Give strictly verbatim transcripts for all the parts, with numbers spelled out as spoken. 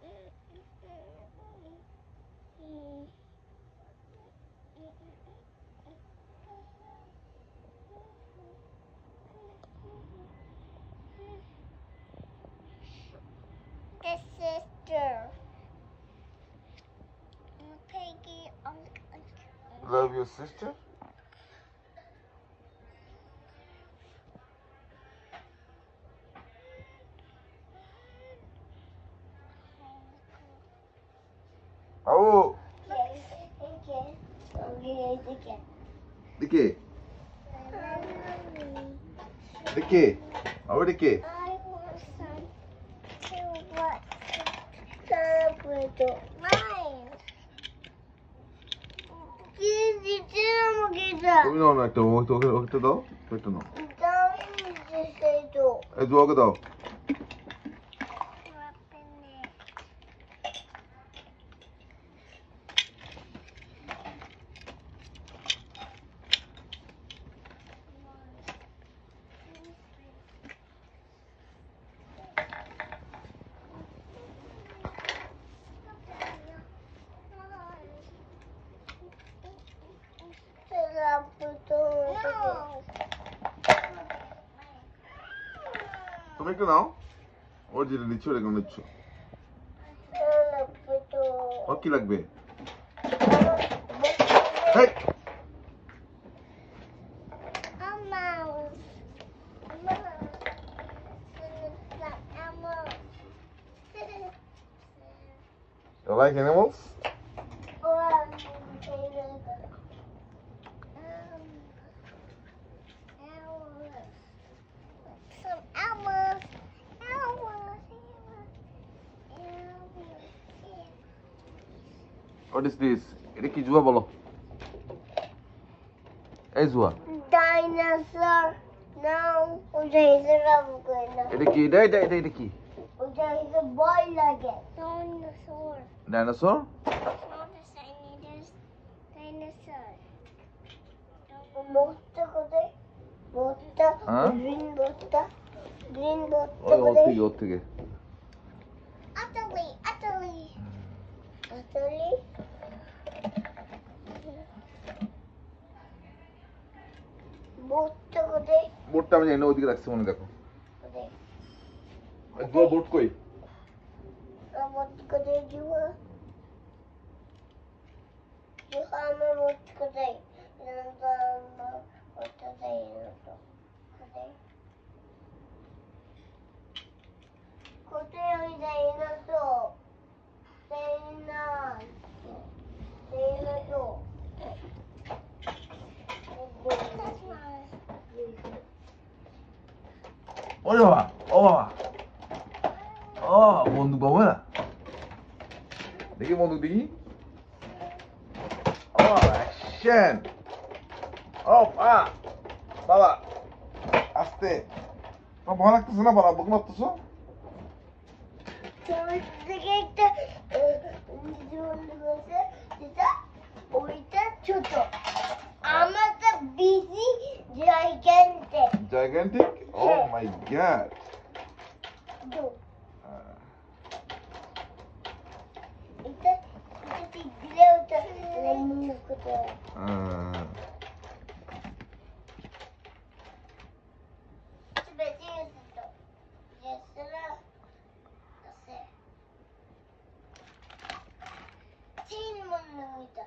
The sister. Peggy. Love your sister? Oh. Dike. Dike. Oh, Dike. I want some to what? Labrador. Mine. তুমি নাও না একটা ওকে ওকে ওকে দাও পেটে নাও এই জোয়াকে দাও তুমি একটু নাও ওর যেটা নিচ্ছ ওটা কেমন নিচ্ছ ওর কি লাগবে হেই You like animals? What is this? এটা কি জুয়া বলো এই জুয়া Dinosaur. No, ওটা is a এটা কি এটা এটা এটা এটা কি ওটা is a boy লাগে dinosaur. Dinosaur Not a dinosaur. Botta কোথায় botta green botta green botta ওই ওর থেকে ওর থেকে Atali, Atali. Atali. Botta কোথায় বোটটা আমি জানি না ওইদিকে রাখছি মনে দেখো কোথায় ওই জুয়া বোট কই আমার কোথায় জুয়া জুয়া আমার বোট কোথায় কোথায় কোথায় কোথায় ওই যাই না তো যাই না যাই না তো ওরে বাবা ও বাবা ও বন্দুক পাবো না দেখি বন্দুক দেখি ও অ্যাকশন ও পা বাবা আস্তে তোমার ভয় লাগতেছে না বাবা বুক মারতেছো থেকে একটা যেটা ওইটা ছোট আমারটা big gigantic gigantic oh my god এটা এটা ঠিক দিলে ওটা লাইন করতে হয় uh, বেশি হয়েছে তো যেসরা আছে তিন মনে হইতা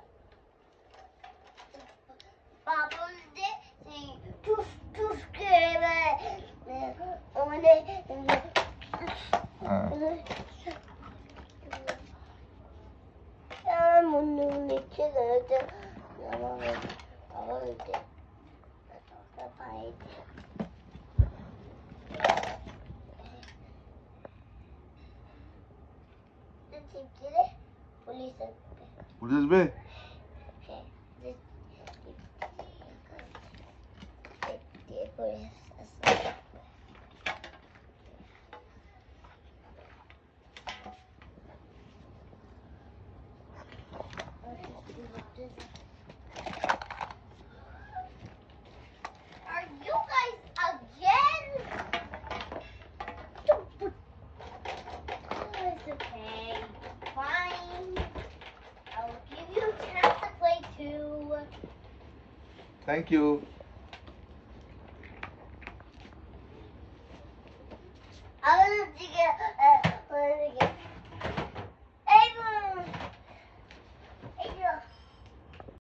বাবল দে সেই টুস টুস করে মানে আমার মনে হচ্ছে যে আমার আমার হইতে পাই পুলিশ আসবে পুলিশ আসবে হ্যাঁ Are you guys again? Oh, it's okay. Thank you. 아버지 지금 에, 어, 이게